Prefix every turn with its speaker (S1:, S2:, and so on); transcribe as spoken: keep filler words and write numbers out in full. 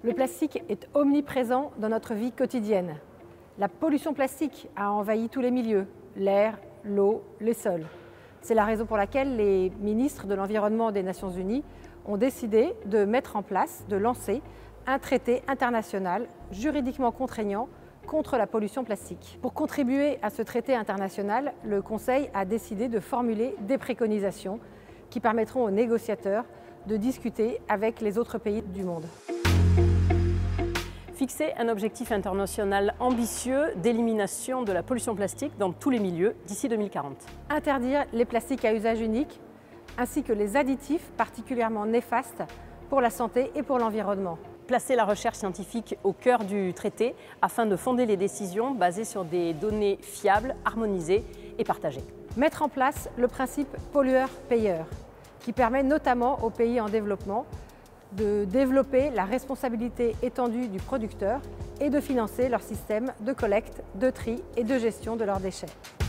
S1: Le plastique est omniprésent dans notre vie quotidienne. La pollution plastique a envahi tous les milieux, l'air, l'eau, les sols. C'est la raison pour laquelle les ministres de l'Environnement des Nations Unies ont décidé de mettre en place, de lancer un traité international juridiquement contraignant contre la pollution plastique. Pour contribuer à ce traité international, le Conseil a décidé de formuler des préconisations qui permettront aux négociateurs de discuter avec les autres pays du monde.
S2: Fixer un objectif international ambitieux d'élimination de la pollution plastique dans tous les milieux d'ici deux mille quarante.
S1: Interdire les plastiques à usage unique ainsi que les additifs particulièrement néfastes pour la santé et pour l'environnement.
S2: Placer la recherche scientifique au cœur du traité afin de fonder les décisions basées sur des données fiables, harmonisées et partagées.
S1: Mettre en place le principe pollueur-payeur qui permet notamment aux pays en développement de développer la responsabilité étendue du producteur et de financer leur système de collecte, de tri et de gestion de leurs déchets.